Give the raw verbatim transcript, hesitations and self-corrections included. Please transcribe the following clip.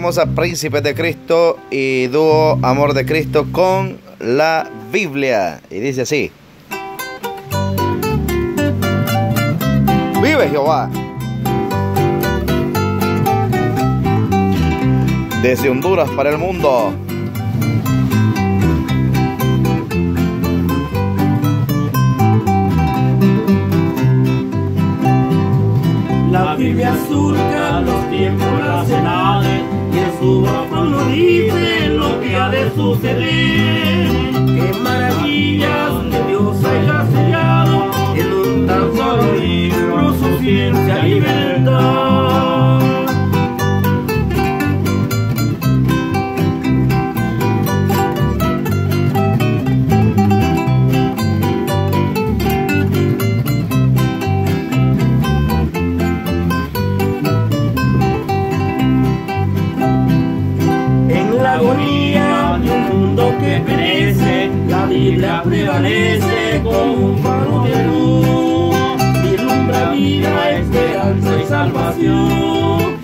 escuchamos a Príncipes de Cristo y dúo Amor de Cristo con la Biblia. Y dice así: vive Jehová. Desde Honduras para el mundo. La Biblia surca los tiempos, las edades, y en su boca nos dice lo que ha de suceder. Qué maravillas que Dios haya sellado en un tan solo libro, su ciencia y verdad. Agonía de un mundo que perece, la Biblia prevalece como un faro de luz, ilumbra vida, esperanza y salvación.